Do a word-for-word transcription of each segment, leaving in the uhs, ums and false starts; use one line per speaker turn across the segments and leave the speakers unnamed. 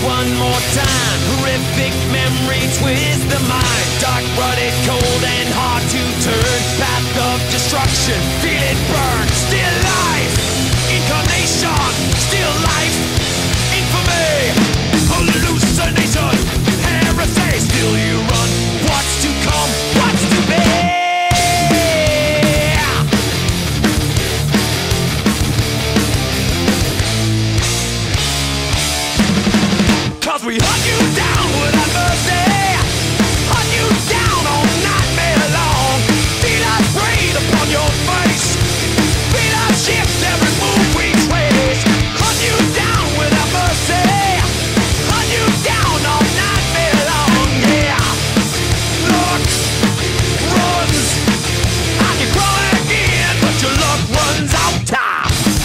one more time. Horrific memory twist the mind. Dark, rutted, cold, and hard to turn. Path of destruction, feel it burn. Still life, incarnation. Still life, infamy. Hallucination, heresy. Still you run. What's to come? What's to be? Cause we hunt you down without mercy. Hunt you down all nightmare long. Feel us breathe upon your face. Feel us shift every move we trace. Hunt you down without mercy. Hunt you down all nightmare long. Yeah. Looks, runs, and you crawl again, but your luck runs out time.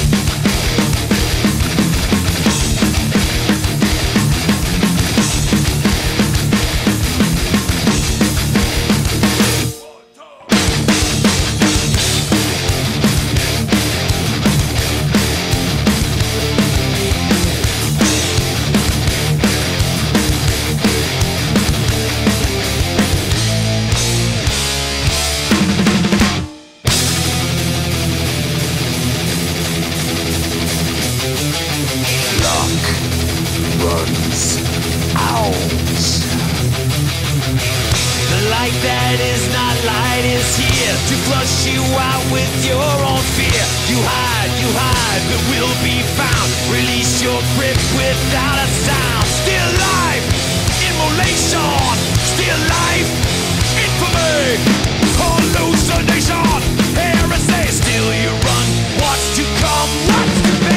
Runs out. The light that is not light is here to flush you out with your own fear. You hide, you hide, but will be found. Release your grip without a sound. Still life, immolation. Still life, infamy. Hallucination, heresy. Still you run. What's to come? What's to be?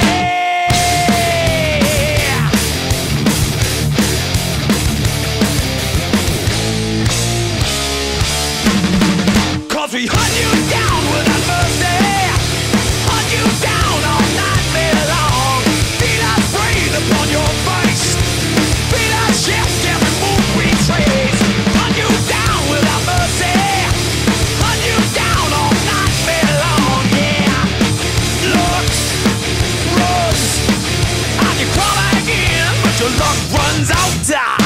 We hunt you down without mercy. Hunt you down all nightmare long. Feel us breathe upon your face. Feel us shift every move we trace. Hunt you down without mercy. Hunt you down all nightmare long. Yeah. Looks, runs, and you crawl again, but your luck runs out time.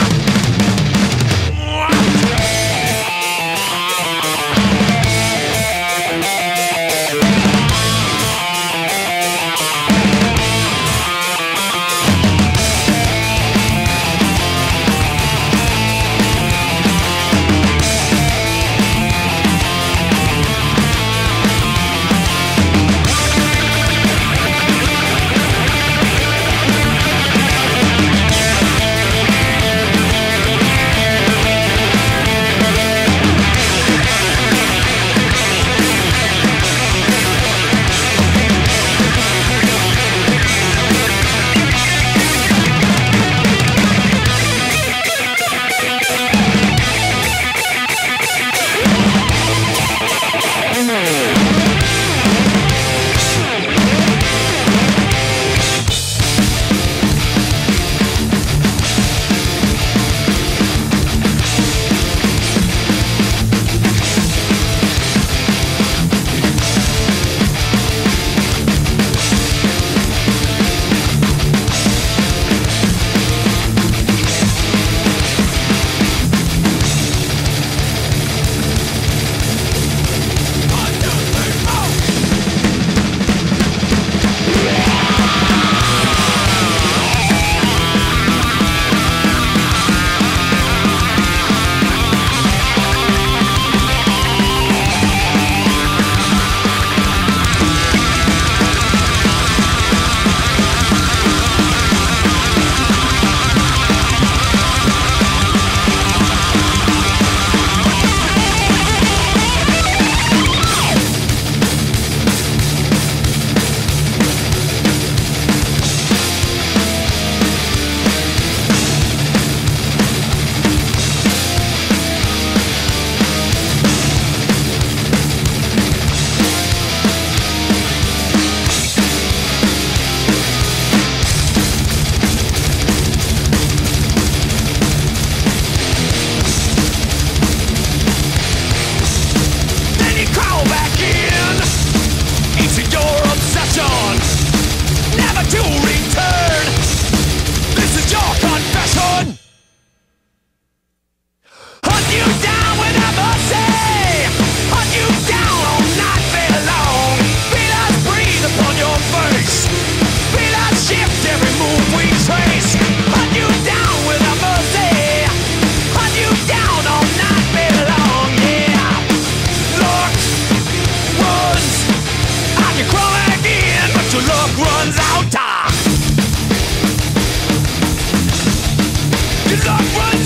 runs out. Your luck runs